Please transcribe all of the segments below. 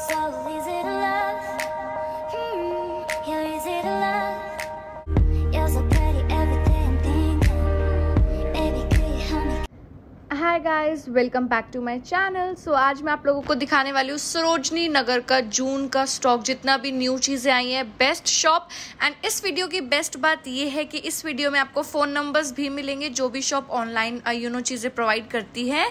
So easy to love. You're easy to love. You're so pretty every day I'm thinking. Baby, could you help me? Hi guys, welcome back to my channel. So आज मैं आप लोगों को दिखाने वाली हूँ सरोजनी नगर का जून का स्टॉक, जितना भी न्यू चीज़ें आई हैं, बेस्ट शॉप। एंड इस वीडियो की बेस्ट बात ये है कि इस वीडियो में आपको फ़ोन नंबर्स भी मिलेंगे जो भी शॉप ऑनलाइन चीज़ें प्रोवाइड करती है।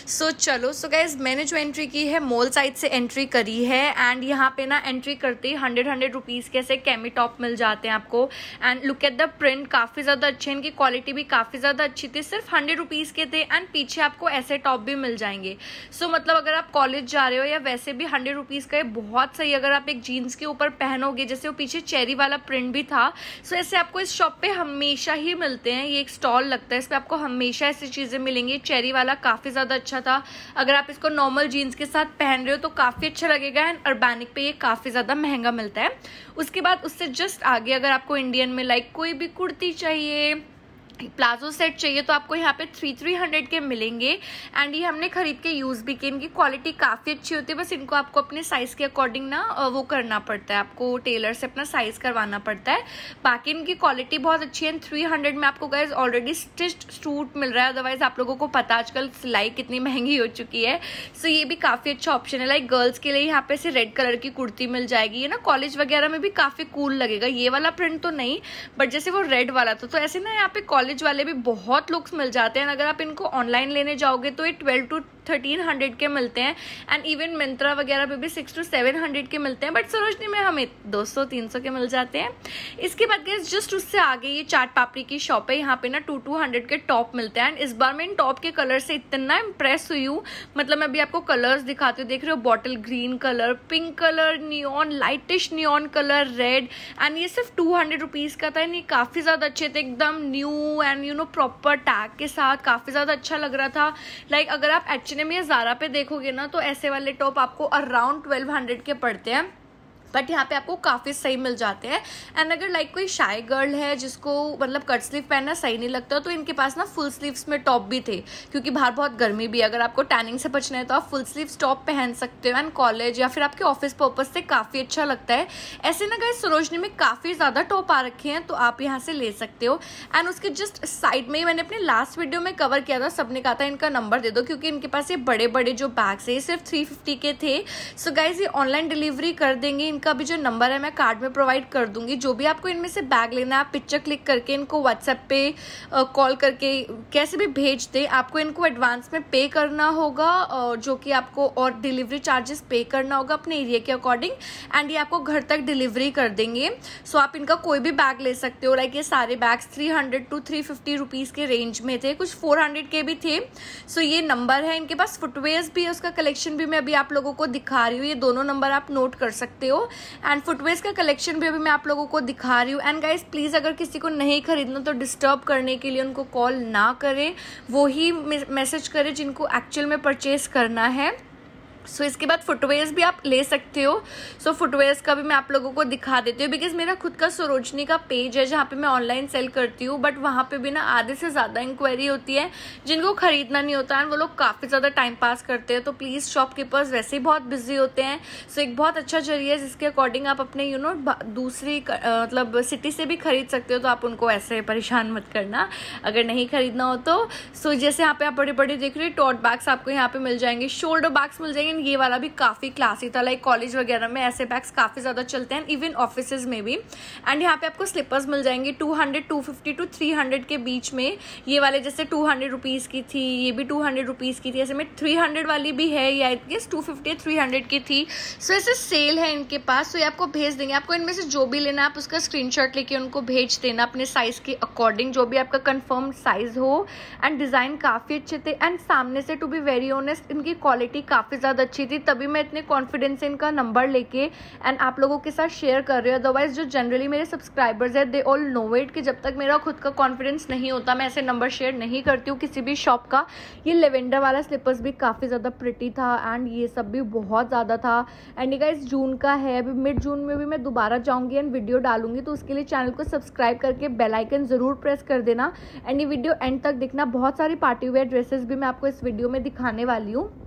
सो गाइस, मैंने जो एंट्री की है मॉल साइड से एंट्री करी है। एंड यहाँ पे ना एंट्री करते ही 100 रुपीज़ के ऐसे कैमी टॉप मिल जाते हैं आपको। And look at the print, काफ़ी ज़्यादा अच्छे, इनकी क्वालिटी भी काफ़ी ज़्यादा अच्छी थी। सिर्फ 100 रुपीज़ के थे। एंड पीछे आपको ऐसे टॉप भी मिल जाएंगे। मतलब अगर आप कॉलेज जा रहे हो या वैसे भी 100 रुपीज़ का है, बहुत सही। अगर आप एक जीन्स के ऊपर पहनोगे, जैसे वो पीछे चेरी वाला प्रिंट भी था, ऐसे आपको इस शॉप पे हमेशा ही मिलते हैं। ये एक स्टॉल लगता है, इस पे आपको हमेशा ऐसी चीज़ें मिलेंगी। चेरी वाला काफ़ी ज़्यादा अच्छा था। अगर आप इसको नॉर्मल जीन्स के साथ पहन रहे हो तो काफ़ी अच्छा लगेगा। एंड अर्बैनिक पे ये काफ़ी ज़्यादा महंगा मिलता है। उसके बाद उससे जस्ट आगे अगर आपको इंडियन में कोई भी कुर्ती चाहिए, प्लाजो सेट चाहिए, तो आपको यहाँ पे 300 के मिलेंगे। एंड ये हमने खरीद के यूज़ भी किए। इनकी क्वालिटी काफ़ी अच्छी होती है, बस इनको आपको अपने साइज़ के अकॉर्डिंग ना वो करना पड़ता है, आपको टेलर से अपना साइज़ करवाना पड़ता है। बाकी इनकी क्वालिटी बहुत अच्छी है। 300 में आपको गाइस ऑलरेडी स्टिच्ड सूट मिल रहा है। अदरवाइज आप लोगों को पता आजकल सिलाई कितनी महंगी हो चुकी है। ये भी काफ़ी अच्छा ऑप्शन है। गर्ल्स के लिए यहाँ पे से रेड कलर की कुर्ती मिल जाएगी। ये ना कॉलेज वगैरह में भी काफ़ी कूल लगेगा। ये वाला प्रिंट तो नहीं, बट जैसे वो रेड वाला था, तो ऐसे ना यहाँ पे कॉलेज वाले भी बहुत लुक्स मिल जाते हैं। अगर आप इनको ऑनलाइन लेने जाओगे तो ये 1200 to 1300 के मिलते हैं। एंड इवन मिंत्रा वगैरह पे भी 600 to 700 के मिलते हैं। बट सरोजनी में हमें 200-300 के मिल जाते हैं। इसके बाद गाइस जस्ट उससे आगे ये चाट पापड़ी की शॉप है। यहाँ पे ना 200 के टॉप मिलते हैं। एंड इस बार मैं इन टॉप के कलर से इतना इम्प्रेस हुई हूँ। मैं अभी आपको कलर्स दिखाती हूँ। देख रहे हो, bottle green colour, pink colour, neon, lightish neon colour, red. And ये सिर्फ 200 रुपीज़ का था। एंड ये काफ़ी ज़्यादा अच्छे थे, एकदम न्यू एंड प्रॉपर टैग के साथ काफ़ी ज़्यादा अच्छा लग रहा था। अगर आप H&M या ज़ारा पे देखोगे ना, तो ऐसे वाले टॉप आपको अराउंड 1200 के पड़ते हैं। बट यहाँ पे आपको काफ़ी सही मिल जाते हैं। एंड अगर कोई शाय गर्ल है जिसको कट स्लीव पहनना सही नहीं लगता, तो इनके पास ना फुल स्लीव्स में टॉप भी थे, क्योंकि बाहर बहुत गर्मी भी है। अगर आपको टैनिंग से बचना है तो आप फुल स्लीव्स टॉप पहन सकते हो। एंड कॉलेज या फिर आपके ऑफिस पर्पज से काफ़ी अच्छा लगता है। ऐसे ना गाइस सरोजनी में काफ़ी ज़्यादा टॉप आ रखे हैं, तो आप यहाँ से ले सकते हो। एंड उसके जस्ट साइड में ही मैंने अपने लास्ट वीडियो में कवर किया था, सबने कहा था इनका नंबर दे दो, क्योंकि इनके पास ये बड़े बड़े जो बैग्स है, ये सिर्फ 350 के थे। गाइस ये ऑनलाइन डिलीवरी कर देंगे। इनका भी जो नंबर है मैं कार्ड में प्रोवाइड कर दूंगी। जो भी आपको इनमें से बैग लेना है, आप पिक्चर क्लिक करके इनको व्हाट्सएप पे कॉल करके कैसे भी भेज दे। आपको इनको एडवांस में पे करना होगा, जो कि आपको और डिलीवरी चार्जेस पे करना होगा अपने एरिया के अकॉर्डिंग। एंड ये आपको घर तक डिलीवरी कर देंगे। आप इनका कोई भी बैग ले सकते हो। ये सारे बैग्स 300 to 350 रुपीज़ के रेंज में थे, कुछ 400 के भी थे। ये नंबर है। इनके पास फुटवेयर्स भी है, उसका कलेक्शन भी मैं अभी आप लोगों को दिखा रही हूँ। ये दोनों नंबर आप नोट कर सकते हो। एंड फुटवेयर का कलेक्शन भी अभी मैं आप लोगों को दिखा रही हूँ। एंड गाइस प्लीज़, अगर किसी को नहीं खरीदना तो डिस्टर्ब करने के लिए उनको कॉल ना करें, वो ही मैसेज करें जिनको एक्चुअल में परचेज करना है। इसके बाद फुटवेयर्स भी आप ले सकते हो। फुटवेयर्स का भी मैं आप लोगों को दिखा देती हूँ, बिकॉज मेरा खुद का सरोजनी का पेज है जहाँ पे मैं ऑनलाइन सेल करती हूँ। बट वहाँ पे भी ना आधे से ज़्यादा इंक्वायरी होती है जिनको खरीदना नहीं होता है, वो लोग काफ़ी ज़्यादा टाइम पास करते हैं। तो प्लीज़, शॉपकीपर्स वैसे ही बहुत बिजी होते हैं। एक बहुत अच्छा जरिया है जिसके अकॉर्डिंग आप अपने दूसरी सिटी से भी खरीद सकते हो। तो आप उनको ऐसे परेशान मत करना अगर नहीं खरीदना हो तो। जैसे यहाँ पे आप बड़े बड़े देख रहे हो, टोट बैग्स आपको यहाँ पे मिल जाएंगे, शोल्डर बैग्स मिल जाएंगे। ये वाला भी काफ़ी क्लासी था। कॉलेज वगैरह में ऐसे बैग्स काफ़ी ज़्यादा चलते हैं, इवन ऑफिसेज में भी। एंड यहाँ पे आपको स्लीपर्स मिल जाएंगे 200, 250 to 300 के बीच में। ये वाले जैसे 200 रुपीज़ की थी, ये भी 200 रुपीज़ की थी। ऐसे में 300 वाली भी है, ये आई गेस 250 300 की थी। ऐसे सेल है इनके पास। ये आपको भेज देंगे। आपको इनमें से जो भी लेना है आप उसका स्क्रीनशॉट लेके उनको भेज देना अपने साइज़ के अकॉर्डिंग, जो भी आपका कंफर्म साइज़ हो। एंड डिज़ाइन काफ़ी अच्छे थे। एंड सामने से टू बी वेरी ऑनेस्ट इनकी क्वालिटी काफ़ी ज़्यादा अच्छी थी, तभी मैं इतने कॉन्फिडेंस से इनका नंबर लेके एंड आप लोगों के साथ शेयर कर रही हूँ। अदरवाइज जो जनरली मेरे सब्सक्राइबर्स है, दे ऑल नो इट कि जब तक मेरा खुद का कॉन्फिडेंस नहीं होता मैं ऐसे नंबर शेयर नहीं करती हूँ किसी भी शॉप का। ये लेवेंडर वाला स्लीपर्स भी काफ़ी ज़्यादा प्रिटी था। एंड ये सब भी बहुत ज़्यादा था। एंड ये गाइस जून का है, अभी मिड जून में भी मैं दोबारा जाऊँगी एंड वीडियो डालूंगी, तो उसके लिए चैनल को सब्सक्राइब करके बेल आइकन ज़रूर प्रेस कर देना। एंड ये वीडियो एंड तक देखना। बहुत सारी पार्टी वेयर ड्रेसेस भी मैं आपको इस वीडियो में दिखाने वाली हूँ।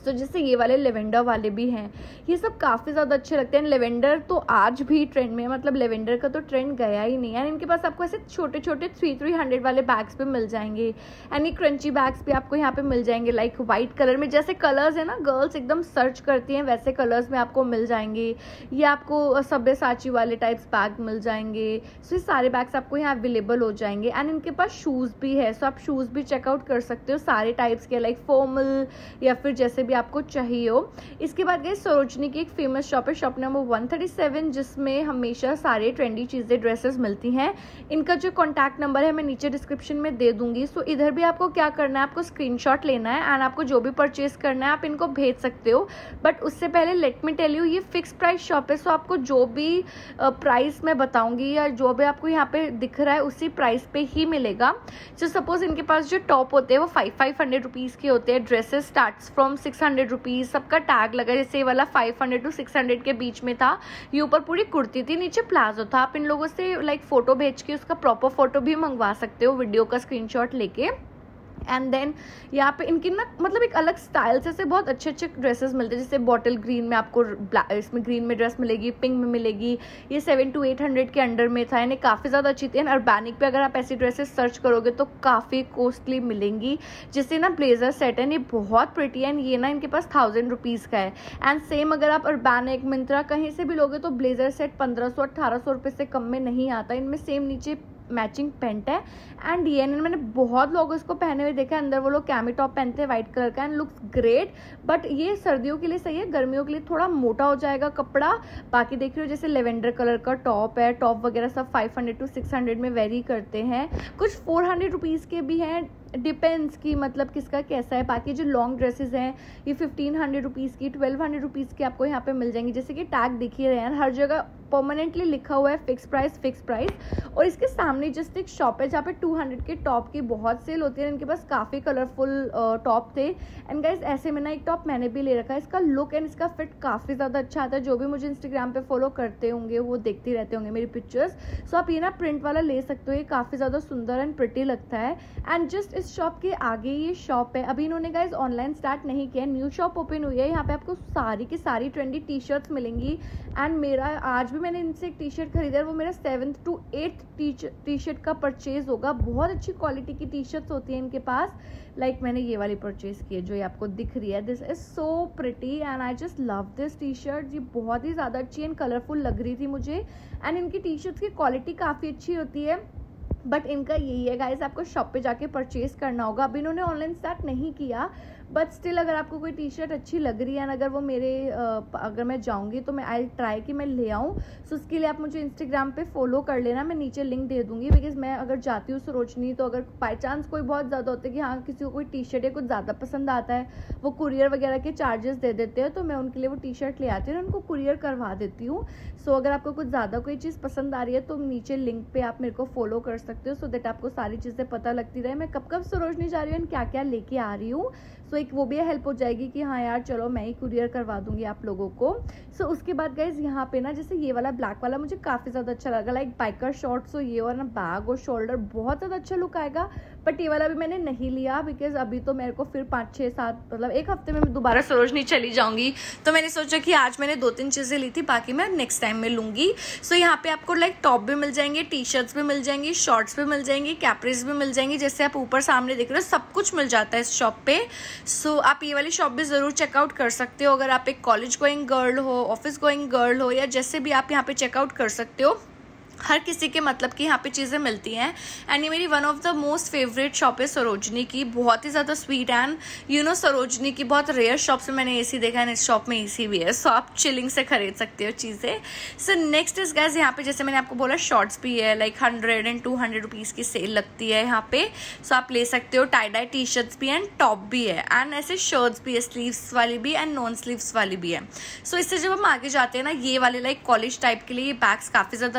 तो जैसे ये वाले लेवेंडर वाले भी हैं, ये सब काफ़ी ज़्यादा अच्छे लगते हैं। लेवेंडर तो आज भी ट्रेंड में है, मतलब लेवेंडर का तो ट्रेंड गया ही नहीं है। एंड इनके पास आपको ऐसे छोटे छोटे 300 वाले बैग्स पे मिल जाएंगे। एंड ये क्रंची बैग्स भी आपको यहाँ पे मिल जाएंगे, लाइक वाइट कलर में, जैसे कलर्स है ना गर्ल्स एकदम सर्च करती हैं वैसे कलर्स में आपको मिल जाएंगे। ये आपको सब्यसाची वाले टाइप्स बैग मिल जाएंगे। सो ये सारे बैग्स आपको यहाँ अवेलेबल हो जाएंगे। एंड इनके पास शूज़ भी है, सो आप शूज़ भी चेकआउट कर सकते हो सारे टाइप्स के, लाइक फॉर्मल या फिर जैसे भी आपको चाहिए हो। इसके बाद गई सरोजनी की एक फेमस शॉप है, शॉप नंबर 137, जिसमें हमेशा सारे ट्रेंडी चीज़ें ड्रेसेस मिलती हैं। इनका जो कॉन्टैक्ट नंबर है मैं नीचे डिस्क्रिप्शन में दे दूंगी। सो इधर भी आपको क्या करना है, आपको स्क्रीनशॉट लेना है एंड आपको जो भी परचेज करना है आप इनको भेज सकते हो। बट उससे पहले लेट मी टेल यू, ये फिक्स प्राइस शॉप है। सो आपको जो भी प्राइस मैं बताऊंगी या जो भी आपको यहाँ पे दिख रहा है उसी प्राइस पे ही मिलेगा। सो सपोज इनके पास जो टॉप होते हैं वो 500 रुपीज़ के होते हैं। ड्रेसेस स्टार्ट्स फ्रॉम 600 रुपीज़, सबका टैग लगा, जैसे ये वाला 500 to 600 के बीच में था। ये ऊपर पूरी कुर्ती थी, नीचे प्लाजो था। आप इन लोगों से लाइक फोटो भेज के उसका प्रॉपर फोटो भी मंगवा सकते हो, वीडियो का स्क्रीनशॉट लेके। एंड देन यहाँ पे इनकी ना मतलब एक अलग स्टाइल से बहुत अच्छे अच्छे ड्रेसेस मिलते हैं। जैसे बॉटल ग्रीन में आपको इसमें ग्रीन में ड्रेस मिलेगी, पिंक में मिलेगी। ये 700 to 800 के अंडर में था, यानी काफ़ी ज़्यादा अच्छी थी। एंड अर्बैनिक पे अगर आप ऐसी ड्रेसेस सर्च करोगे तो काफ़ी कॉस्टली मिलेंगी। जैसे ना ब्लेजर सेट है, ये बहुत प्रिटी है। ये ना इनके पास 1000 रुपीज़ का है। एंड सेम अगर आप अर्बैनिक, मिंत्रा कहीं से भी लोगे तो ब्लेजर सेट 1500-1800 रुपये से कम में नहीं आता। इनमें सेम नीचे मैचिंग पैंट है। एंड ये मैंने बहुत लोग इसको पहने हुए देखा है, अंदर वो लोग कैमी टॉप पहनते हैं वाइट कलर का एंड लुक्स ग्रेट। बट ये सर्दियों के लिए सही है, गर्मियों के लिए थोड़ा मोटा हो जाएगा कपड़ा। बाकी देख रहे हो जैसे लेवेंडर कलर का टॉप है, टॉप वगैरह सब 500 to 600 में वेरी करते हैं। कुछ 400 रुपीज़ के भी हैं, डिपेंड्स की मतलब किसका कैसा है। बाकी जो लॉन्ग ड्रेसेस हैं ये 1500 रुपीज़ की, 1200 रुपीज़ की आपको यहाँ पे मिल जाएंगी। जैसे कि टैग दिख ही रहे हैं, हर जगह परमानेंटली लिखा हुआ है फिक्स प्राइस। और इसके सामने जस्ट एक शॉप है जहाँ पे 200 के टॉप की बहुत सेल होती है। इनके पास काफ़ी कलरफुल टॉप थे। एंड गाइस ऐसे में ना एक टॉप मैंने भी ले रखा है। इसका लुक एंड इसका फिट काफ़ी ज़्यादा अच्छा आता है। जो भी मुझे इंस्टाग्राम पे फॉलो करते होंगे वो देखते रहते होंगे मेरी पिक्चर्स। सो आप ये ना प्रिंट वाला ले सकते हो, ये काफ़ी ज़्यादा सुंदर एंड प्रिटी लगता है। एंड जस्ट इस शॉप के आगे ये शॉप है, अभी इन्होंने गाइस ऑनलाइन स्टार्ट नहीं किया, न्यू शॉप ओपन हुई है। यहाँ पे आपको सारी की सारी ट्रेंडी टी शर्ट्स मिलेंगी। एंड मेरा आज भी मैंने इनसे एक टी शर्ट खरीदा है, वो मेरा 7th to 8th T shirt का परचेज होगा। बहुत अच्छी क्वालिटी की टी शर्ट्स होती है इनके पास। लाइक मैंने ये वाली परचेज की है जो ये आपको दिख रही है। This is so pretty and I just love this T shirt. ये बहुत ही ज़्यादा अच्छी एंड कलरफुल लग रही थी मुझे। एंड इनकी टी शर्ट्स की क्वालिटी काफ़ी अच्छी होती है। बट इनका यही है गाइस, आपको शॉप पे जाके परचेज करना होगा। अभी इन्होंने ऑनलाइन स्टार्ट नहीं किया, बट स्टिल अगर आपको कोई टी शर्ट अच्छी लग रही है, अगर वो मेरे अगर मैं जाऊंगी तो मैं आई ट्राई कि मैं ले आऊँ। सो उसके लिए आप मुझे इंस्टाग्राम पे फॉलो कर लेना, मैं नीचे लिंक दे दूंगी। बिकॉज मैं अगर जाती हूँ सरोजनी तो अगर बाई चांस कोई बहुत ज़्यादा होता है कि हाँ किसी को कोई टी शर्ट या कुछ ज़्यादा पसंद आता है, वो कुरियर वगैरह के चार्जेस दे देते हैं, तो मैं उनके लिए वो टी शर्ट ले आती हूँ और उनको कुरियर करवा देती हूँ। सो अगर आपको कुछ ज़्यादा कोई चीज़ पसंद आ रही है तो नीचे लिंक पे आप मेरे को फॉलो कर सकते हो, सो दैट आपको सारी चीज़ें पता लगती रहे मैं कब कब सरोजनी जा रही हूँ, क्या क्या लेके आ रही हूँ। सो एक वो भी हेल्प हो जाएगी कि हाँ यार चलो मैं ही कुरियर करवा दूंगी आप लोगों को। सो उसके बाद गाइज यहाँ पे ना जैसे ये वाला ब्लैक वाला मुझे काफ़ी ज़्यादा अच्छा लगा, लाइक बाइकर शॉर्ट्स हो ये और ना बैग और शोल्डर बहुत ज़्यादा अच्छा लुक आएगा। बट ये वाला भी मैंने नहीं लिया बिकॉज अभी तो मेरे को फिर 5-6-7 मतलब एक हफ्ते में मैं दोबारा सरोजनी चली जाऊंगी, तो मैंने सोचा कि आज मैंने 2-3 चीज़ें ली थी, बाकी मैं नेक्स्ट टाइम में लूँगी। सो यहाँ पे आपको लाइक टॉप भी मिल जाएंगे, टी शर्ट्स भी मिल जाएंगी, शॉर्ट्स भी मिल जाएंगी, कैपरीज भी मिल जाएंगी। जैसे आप ऊपर सामने देख रहे हो सब कुछ मिल जाता है इस शॉप पे। सो आप ये वाली शॉप भी ज़रूर चेकआउट कर सकते हो अगर आप एक कॉलेज गोइंग गर्ल हो, ऑफिस गोइंग गर्ल हो, या जैसे भी आप यहाँ पे चेकआउट कर सकते हो। हर किसी के मतलब की यहाँ पे चीज़ें मिलती हैं। एंड ये मेरी one of the most favourite shop है सरोजनी की, बहुत ही ज़्यादा sweet. And you know Sarojini की बहुत रेयर शॉप से मैंने एसी देखा है, इस शॉप में एसी भी है, सो आप चिलिंग से खरीद सकते हो चीज़ें। सो नेक्स्ट इज गाइस यहाँ पे जैसे मैंने आपको बोला शॉर्ट्स भी है, लाइक 100 and 200 रुपीज़ की सेल लगती है यहाँ पे। सो आप ले सकते हो, टाई डाई टी शर्ट्स भी एंड टॉप भी है, एंड ऐसे शर्ट्स भी है, स्लीव्स वाली भी एंड नॉन स्लीव्स वाली भी है। सो इससे जब हम आगे जाते हैं ना, ये वाले लाइक कॉलेज टाइप के लिए ये बैग्स काफ़ी ज़्यादा अच्छे थे।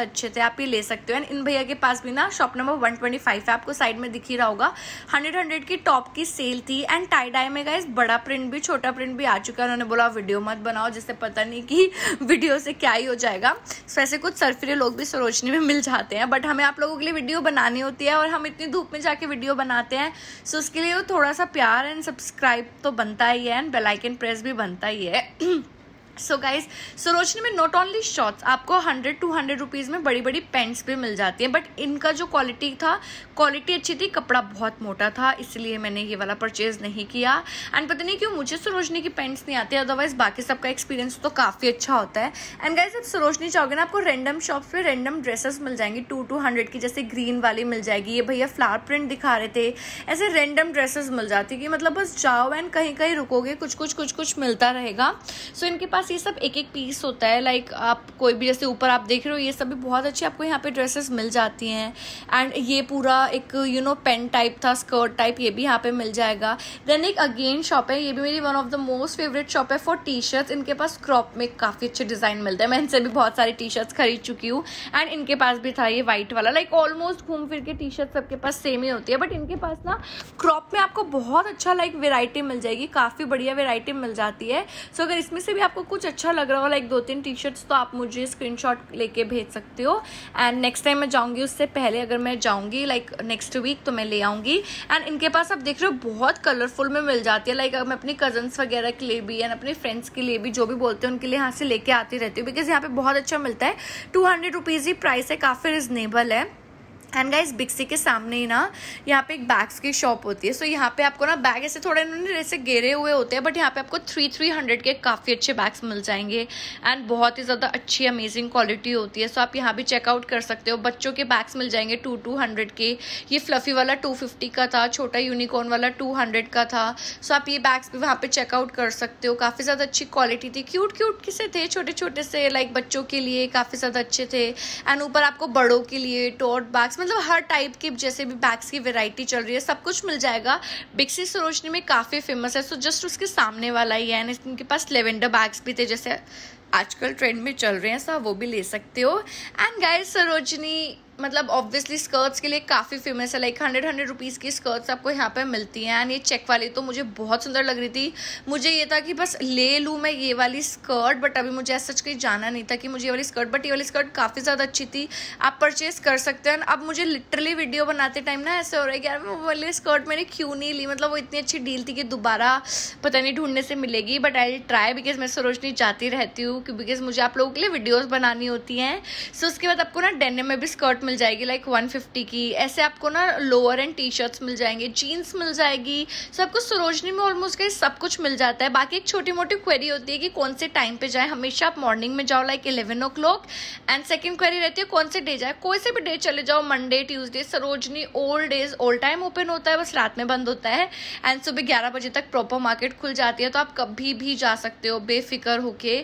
आप ये ले सकते हो। एंड इन भैया के पास भी ना शॉप नंबर 125 है, आपको साइड में दिख ही रहा होगा। 100 की टॉप की सेल थी। एंड टाई डाई में गाइस बड़ा प्रिंट भी छोटा प्रिंट भी आ चुका है। उन्होंने बोला वीडियो मत बनाओ, जिससे पता नहीं कि वीडियो से क्या ही हो जाएगा। सो ऐसे कुछ सरफिरे लोग भी सरोजनी में मिल जाते हैं, बट हमें आप लोगों के लिए वीडियो बनानी होती है और हम इतनी धूप में जाके वीडियो बनाते हैं। सो उसके लिए थोड़ा सा प्यार एंड सब्सक्राइब तो बनता ही है, एंड बेल आइकन प्रेस भी बनता ही है। सो गाइज सरोजनी में नॉट ओनली शॉर्ट्स, आपको 100-200 रुपीज़ में बड़ी बड़ी पैंट्स भी मिल जाती हैं। बट इनका जो क्वालिटी था, क्वालिटी अच्छी थी, कपड़ा बहुत मोटा था, इसलिए मैंने ये वाला परचेज नहीं किया। एंड पता नहीं क्यों मुझे सरोजनी की पैंट्स नहीं आती, अदरवाइज बाकी सबका एक्सपीरियंस तो काफ़ी अच्छा होता है। एंड गाइज आप सरोजनी जाओगे ना, आपको रैंडम शॉप्स पे रैंडम ड्रेसेस मिल जाएंगी 200 की, जैसे ग्रीन वाली मिल जाएगी। ये भैया फ्लावर प्रिंट दिखा रहे थे, ऐसे रैंडम ड्रेसेस मिल जाती कि मतलब बस जाओ एंड कहीं कहीं रुकोगे, कुछ मिलता रहेगा। सो इनके पास ये सब एक एक पीस होता है। लाइक आप कोई भी, जैसे ऊपर आप देख रहे हो, ये सब भी बहुत अच्छी आपको यहाँ पे ड्रेसेस मिल जाती हैं। एंड ये पूरा एक पेन टाइप था, स्कर्ट टाइप, ये भी यहाँ पे मिल जाएगा। देन एक अगेन शॉप है, ये भी मेरी one of the most favourite shop है फॉर टी शर्ट्स। इनके पास क्रॉप में काफ़ी अच्छे डिज़ाइन मिलते हैं, मैं इनसे भी बहुत सारी टी शर्ट्स खरीद चुकी हूँ। एंड इनके पास भी था ये वाइट वाला। लाइक ऑलमोस्ट घूम फिर के टी शर्ट सबके पास सेम ही होती है, बट इनके पास ना क्रॉप में आपको बहुत अच्छा लाइक वेराइटी मिल जाएगी, काफ़ी बढ़िया वेराइटी मिल जाती है। सो अगर इसमें से भी आपको कुछ अच्छा लग रहा हो, लाइक 2-3 टी शर्ट्स, तो आप मुझे स्क्रीनशॉट लेके भेज सकते हो। एंड नेक्स्ट टाइम मैं जाऊँगी, उससे पहले अगर मैं जाऊँगी लाइक नेक्स्ट वीक, तो मैं ले आऊँगी। एंड इनके पास आप देख रहे हो बहुत कलरफुल में मिल जाती है। लाइक मैं अपनी कजन्स वगैरह के लिए भी एंड अपने फ्रेंड्स के लिए भी, जो भी बोलते हैं उनके लिए यहाँ से लेके आती रहती हूँ, बिकॉज यहाँ पे बहुत अच्छा मिलता है। 200 रुपीज़ ही प्राइस है, काफ़ी रिजनेबल है। एंड गाइस बिक्सी के सामने ही ना यहाँ पे एक बैग्स की शॉप होती है। सो यहाँ पे आपको ना बैग ऐसे थोड़े इन्होंने जैसे घेरे हुए होते हैं, बट यहाँ पे आपको 300 के काफ़ी अच्छे बैग्स मिल जाएंगे। एंड बहुत ही ज़्यादा अच्छी अमेजिंग क्वालिटी होती है। सो आप यहाँ भी चेकआउट कर सकते हो। बच्चों के बैग्स मिल जाएंगे 200 के। ये फ्लफ़ी वाला 250 का था, छोटा यूनिकॉर्न वाला 200 का था। सो आप ये बैग्स भी वहाँ पे चेकआउट कर सकते हो। काफ़ी ज़्यादा अच्छी क्वालिटी थी, क्यूट किसे थे, छोटे छोटे से, लाइक बच्चों के लिए काफ़ी ज़्यादा अच्छे थे। एंड ऊपर आपको बड़ों के लिए टोट बैग्स, मतलब हर टाइप की जैसे भी बैग्स की वैरायटी चल रही है, सब कुछ मिल जाएगा। बिक्सी सरोजनी में काफ़ी फेमस है। सो जस्ट उसके सामने वाला ही है। एंड इनके पास लेवेंडर बैग्स भी थे, जैसे आजकल ट्रेंड में चल रहे हैं, सो वो भी ले सकते हो। एंड गाइस सरोजनी मतलब ऑब्वियसली स्कर्ट्स के लिए काफ़ी फेमस है। लाइक 100 रुपीज़ की स्कर्ट्स आपको यहाँ पे मिलती हैं। एंड ये चेक वाली तो मुझे बहुत सुंदर लग रही थी। मुझे ये था कि बस ले लूँ मैं ये वाली स्कर्ट, बट अभी मुझे ऐसा कहीं जाना नहीं था कि मुझे ये वाली स्कर्ट, बट ये वाली स्कर्ट काफ़ी ज़्यादा अच्छी थी, आप परचेज कर सकते हैं। अब मुझे लिटरली वीडियो बनाते टाइम ना ऐसे हो रहा है कि यार वो वाली स्कर्ट मैंने क्यों नहीं ली, मतलब वो इतनी अच्छी डील थी कि दोबारा पता नहीं ढूंढने से मिलेगी। बट आई ट्राई, बिकॉज मैं सरोजनी जाती रहती हूँ, बिकॉज मुझे आप लोगों के लिए वीडियोज़ बनानी होती हैं। सो उसके बाद आपको ना डेनिम में भी स्कर्ट मिल जाएगी, लाइक 150 की। ऐसे आपको ना लोअर एंड टी शर्ट्स मिल जाएंगे, जीन्स मिल जाएगी। सो आपको सरोजनी में ऑलमोस्ट कहीं सब कुछ मिल जाता है। बाकी एक छोटी मोटी क्वेरी होती है कि कौन से टाइम पे जाए। हमेशा आप मॉर्निंग में जाओ, like 11 o'clock। And second query रहती है कौन से डे जाए, कोई से भी डे चले जाओ, Monday Tuesday. Sarojini all days all time open होता है, बस रात में बंद होता है। एंड सुबह 11 बजे तक प्रॉपर मार्केट खुल जाती है, तो आप कभी भी जा सकते हो बेफिक्र होके,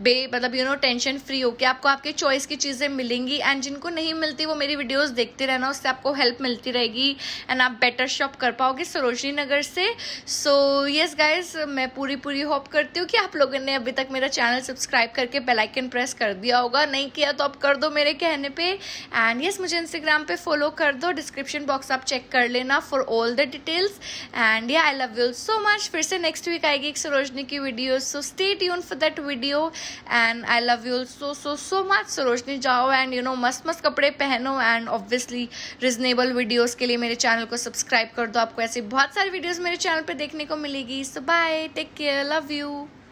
मतलब टेंशन फ्री होके। आपको आपके चॉइस की चीज़ें मिलेंगी। एंड जिनको नहीं मिलती वो मेरी वीडियोज़ देखते रहना, उससे आपको हेल्प मिलती रहेगी एंड आप बेटर शॉप कर पाओगे सरोजनी नगर से। सो यस गाइज, मैं पूरी होप करती हूँ कि आप लोगों ने अभी तक मेरा चैनल सब्सक्राइब करके बेल आइकन प्रेस कर दिया होगा। नहीं किया तो आप कर दो मेरे कहने पे। एंड यस, मुझे इंस्टाग्राम पे फॉलो कर दो, डिस्क्रिप्शन बॉक्स आप चेक कर लेना for all the details. And yeah I love you so much. फिर से नेक्स्ट वीक आएगी एक सरोजनी की video, so stay tune for that video. And I love you so much. Sarojini जाओ एंड मस्त कपड़े पहनो। एंड ऑब्वियसली रीजनेबल वीडियोस के लिए मेरे चैनल को सब्सक्राइब कर दो, आपको ऐसे बहुत सारी वीडियोस मेरे चैनल पे देखने को मिलेगी। So bye, take care, love you.